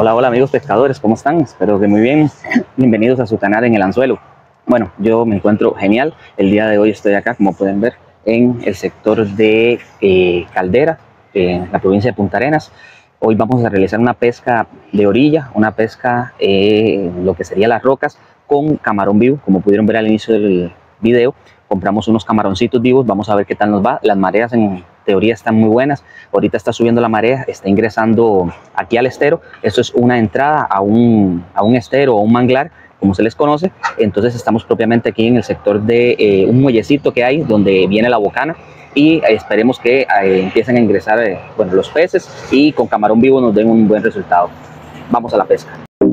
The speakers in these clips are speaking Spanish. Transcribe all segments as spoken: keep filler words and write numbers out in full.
Hola, hola amigos pescadores, ¿cómo están? Espero que muy bien. Bienvenidos a su canal En el Anzuelo. Bueno, yo me encuentro genial. El día de hoy estoy acá, como pueden ver, en el sector de eh, Caldera, en la provincia de Punta Arenas. Hoy vamos a realizar una pesca de orilla, una pesca eh, lo que sería las rocas con camarón vivo. Como pudieron ver al inicio del video, compramos unos camaroncitos vivos. Vamos a ver qué tal nos va. Las mareas en teoría están muy buenas. Ahorita está subiendo la marea, está ingresando aquí al estero. Esto es una entrada a un, a un estero o un manglar, como se les conoce. Entonces estamos propiamente aquí en el sector de eh, un muellecito que hay donde viene la bocana, y esperemos que eh, empiecen a ingresar eh, bueno, los peces, y con camarón vivo nos den un buen resultado. Vamos a la pesca.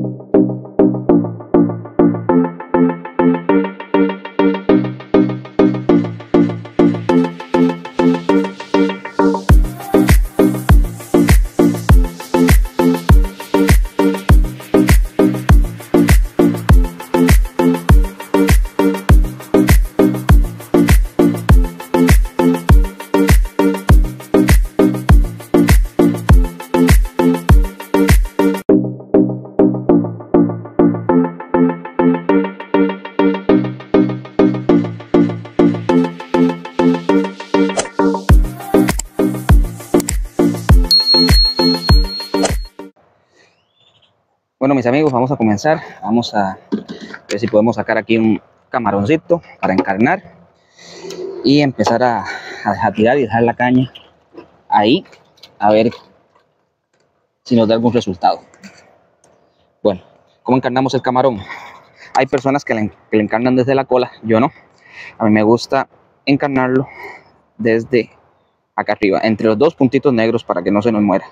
Bueno, mis amigos, vamos a comenzar. Vamos a ver si podemos sacar aquí un camaroncito para encarnar y empezar a, a, a tirar y dejar la caña ahí, a ver si nos da algún resultado. Bueno, ¿cómo encarnamos el camarón? Hay personas que le, que le encarnan desde la cola, yo no. A mí me gusta encarnarlo desde acá arriba, entre los dos puntitos negros, para que no se nos muera.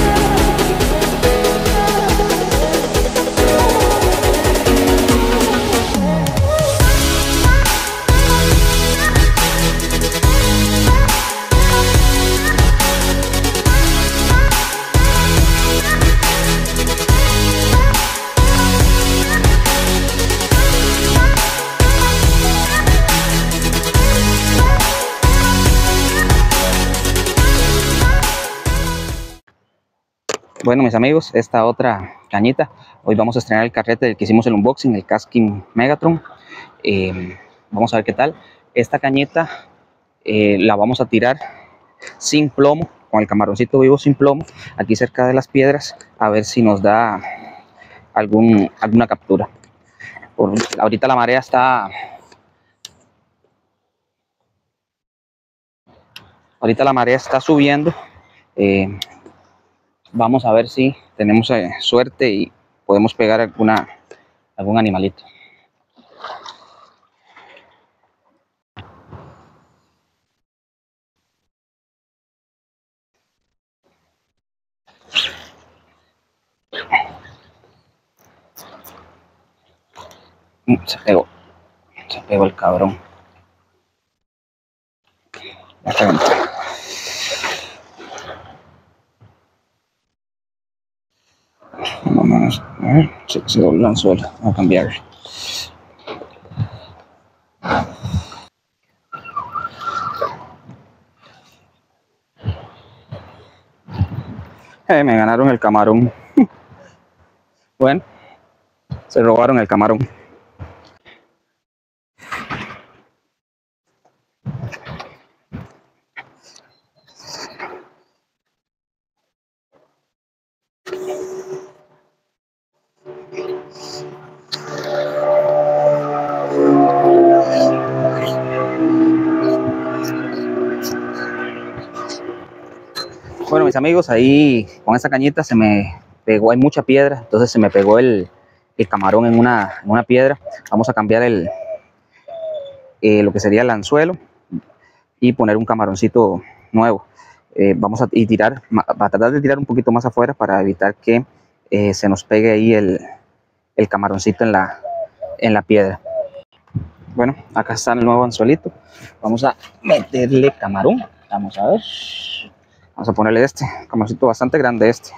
Bueno, mis amigos, esta otra cañita, hoy vamos a estrenar el carrete del que hicimos el unboxing, el Casking Megatron. Eh, vamos a ver qué tal. Esta cañita eh, la vamos a tirar sin plomo, con el camaroncito vivo sin plomo, aquí cerca de las piedras, a ver si nos da algún, alguna captura. Por, ahorita la marea está... Ahorita la marea está subiendo. Eh, Vamos a ver si tenemos eh, suerte y podemos pegar alguna, algún animalito. Se pegó, se pegó el cabrón. Ya se aventó. Vamos a ver, se, se dobló el anzuelo, vamos a cambiar. Eh, me ganaron el camarón. Bueno, se robaron el camarón. Bueno, mis amigos, ahí con esa cañita se me pegó, hay mucha piedra, entonces se me pegó el, el camarón en una, en una piedra. Vamos a cambiar el, eh, lo que sería el anzuelo y poner un camaroncito nuevo. Eh, vamos a y tirar, a tratar de tirar un poquito más afuera para evitar que eh, se nos pegue ahí el, el camaroncito en la, en la piedra. Bueno, acá está el nuevo anzuelito. Vamos a meterle camarón. Vamos a ver. Vamos a ponerle este, camaroncito bastante grande este.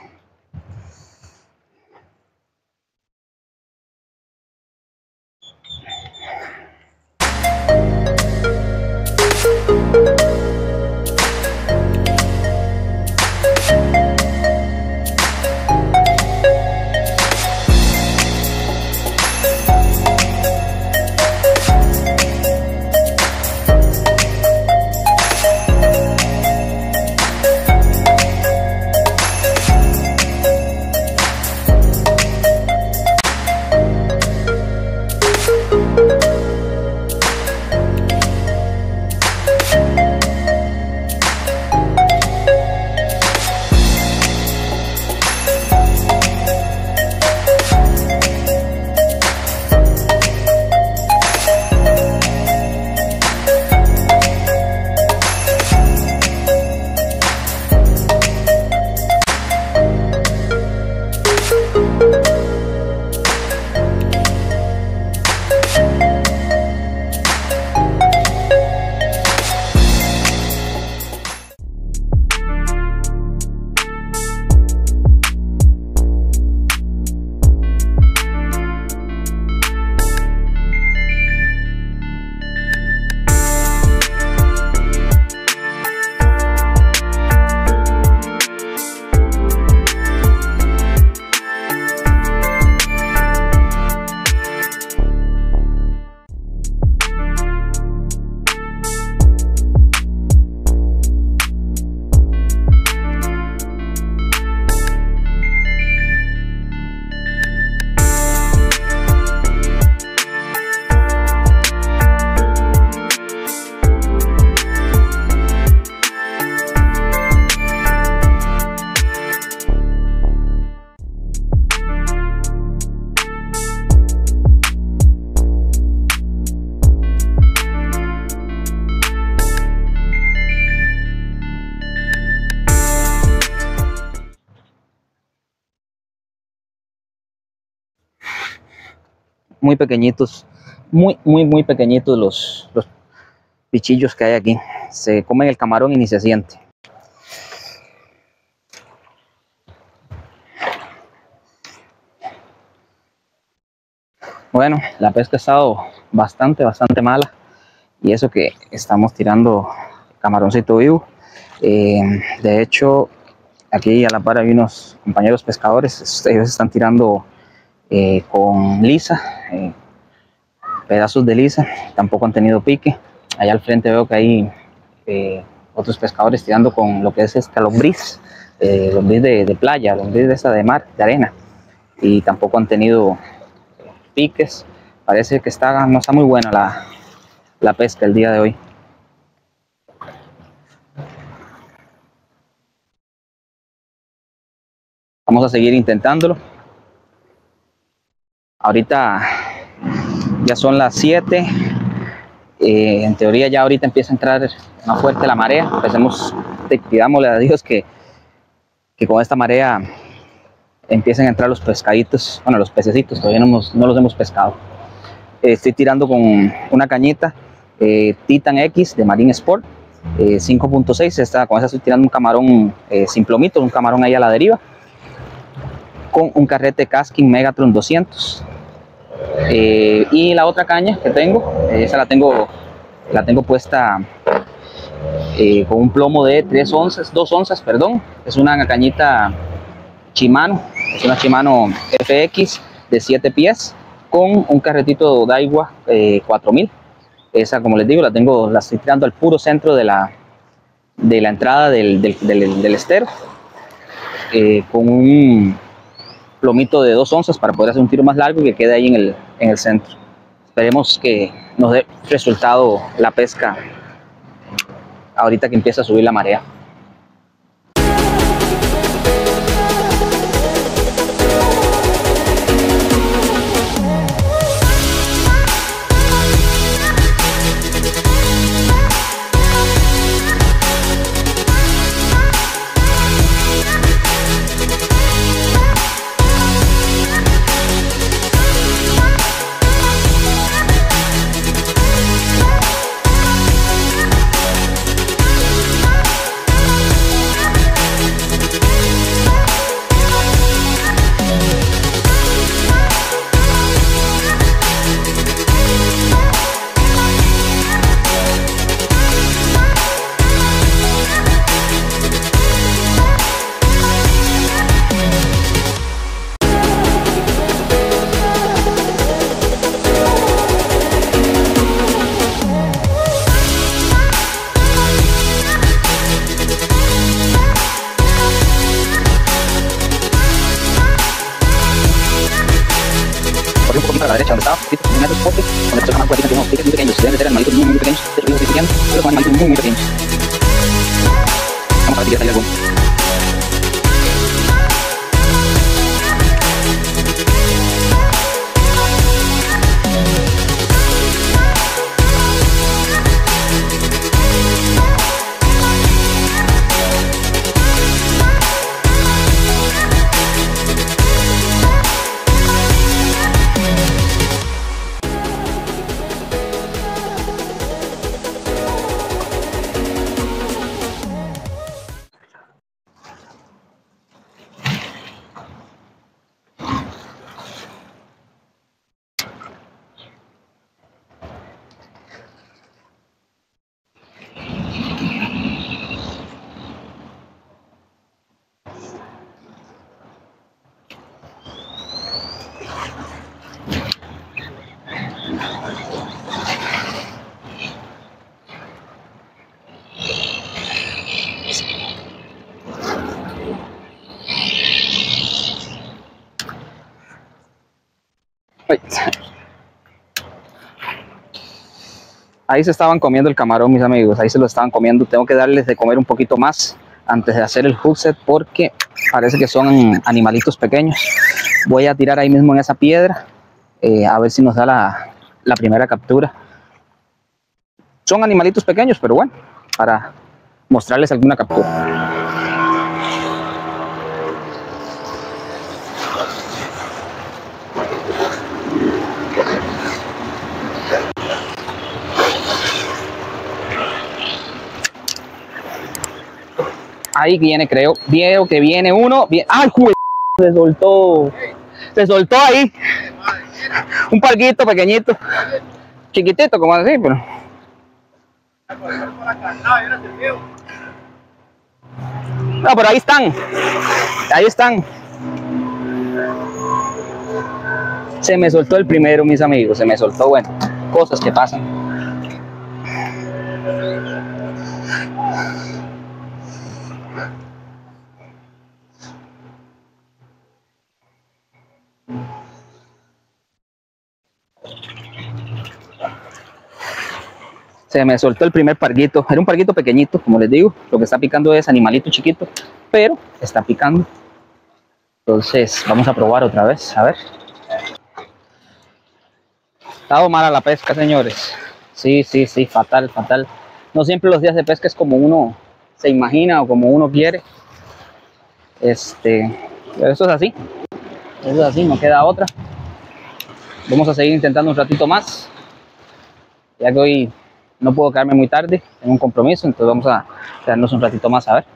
muy pequeñitos, muy, muy, muy pequeñitos los, los bichillos que hay aquí. Se comen el camarón y ni se siente. Bueno, la pesca ha estado bastante, bastante mala. Y eso que estamos tirando camaroncito vivo. Eh, de hecho, aquí a la par hay unos compañeros pescadores. Ellos están tirando eh, con lisa, eh, pedazos de lisa. Tampoco han tenido pique. Allá al frente veo que hay eh, otros pescadores tirando con lo que es esta lombriz, eh, lombriz de, de playa, lombriz de esa de mar, de arena. Y tampoco han tenido piques. Parece que está, no está muy buena la, la pesca el día de hoy. Vamos a seguir intentándolo. Ahorita ya son las siete. Eh, en teoría ya ahorita empieza a entrar más fuerte la marea. Empecemos, pidámosle a Dios que, que con esta marea empiecen a entrar los pescaditos, bueno, los pececitos. Todavía no, hemos, no los hemos pescado. Eh, estoy tirando con una cañita eh, Titan X de Marine Sport eh, cinco punto seis. Con esa estoy tirando un camarón eh, sin plomito, un camarón ahí a la deriva, con un carrete Casking Megatron doscientos. Eh, y la otra caña que tengo, eh, esa la tengo, la tengo puesta eh, con un plomo de tres onzas, dos onzas, perdón. Es una cañita Shimano, es una Shimano F X de siete pies con un carretito Daiwa eh, cuatro mil. Esa, como les digo, la tengo, la estoy tirando al puro centro de la, de la entrada del, del, del, del estero, eh, con un plomito de dos onzas para poder hacer un tiro más largo y que quede ahí en el, en el centro. Esperemos que nos dé resultado la pesca ahorita que empieza a subir la marea. Un poquito a la derecha donde estaba, un metro spot, con estos animales tienen unos piques muy pequeños, deben de ser animalitos muy muy pequeños, pero muy pequeños, pero son animalitos muy muy pequeños. Vamos a ver si ya sale alguno. Ahí se estaban comiendo el camarón, mis amigos, ahí se lo estaban comiendo. Tengo que darles de comer un poquito más antes de hacer el hook set porque parece que son animalitos pequeños. Voy a tirar ahí mismo en esa piedra eh, a ver si nos da la, la primera captura. Son animalitos pequeños, pero bueno, para mostrarles alguna captura. Ahí viene, creo. Veo que viene uno. Bien. ¡Ay, jue... Se soltó. Se soltó ahí. Un parguito pequeñito. Chiquitito, como así, pero. No, pero ahí están. Ahí están. Se me soltó el primero, mis amigos. Se me soltó, bueno, cosas que pasan. Se me soltó el primer parguito. Era un parguito pequeñito, como les digo. Lo que está picando es animalito chiquito, pero está picando. Entonces vamos a probar otra vez, a ver. Estado mala la pesca, señores. Sí, sí, sí, fatal, fatal. No siempre los días de pesca es como uno se imagina o como uno quiere. Este, pero eso es así. Eso es así, no queda otra. Vamos a seguir intentando un ratito más. Ya que hoy no puedo quedarme muy tarde, tengo un compromiso, entonces vamos a quedarnos un ratito más a ver.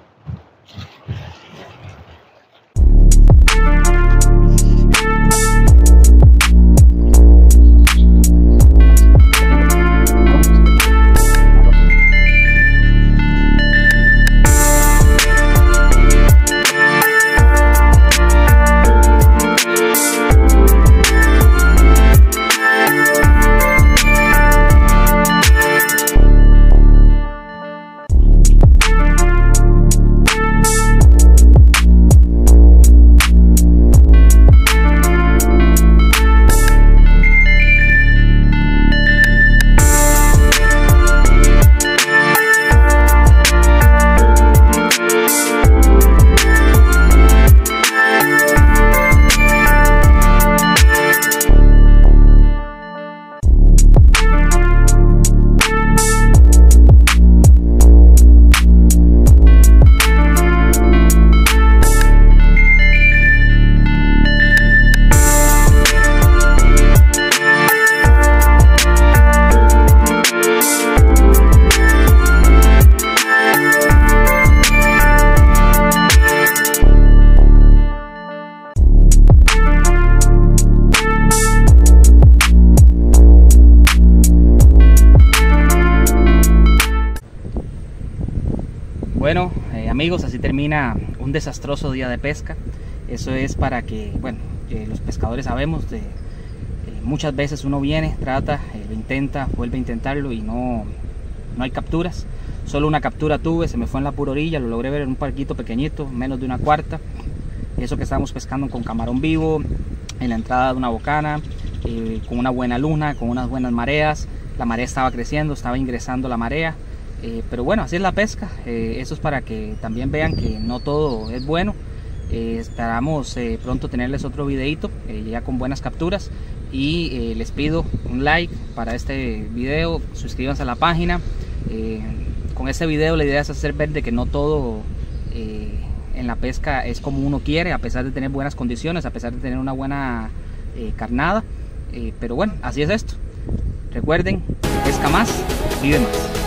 Bueno, eh, amigos, así termina un desastroso día de pesca. Eso es para que, bueno, eh, los pescadores sabemos de eh, muchas veces uno viene, trata, eh, lo intenta, vuelve a intentarlo y no, no hay capturas. Solo una captura tuve, se me fue en la pura orilla, lo logré ver en un parquito pequeñito, menos de una cuarta. Eso que estábamos pescando con camarón vivo, en la entrada de una bocana, eh, con una buena luna, con unas buenas mareas. La marea estaba creciendo, estaba ingresando la marea. Eh, pero bueno, así es la pesca. Eh, eso es para que también vean que no todo es bueno. Eh, esperamos eh, pronto tenerles otro videito eh, ya con buenas capturas, y eh, les pido un like para este video, suscríbanse a la página. Eh, con este video la idea es hacer ver de que no todo eh, en la pesca es como uno quiere, a pesar de tener buenas condiciones, a pesar de tener una buena eh, carnada. Eh, pero bueno, así es esto. Recuerden, pesca más, vive más.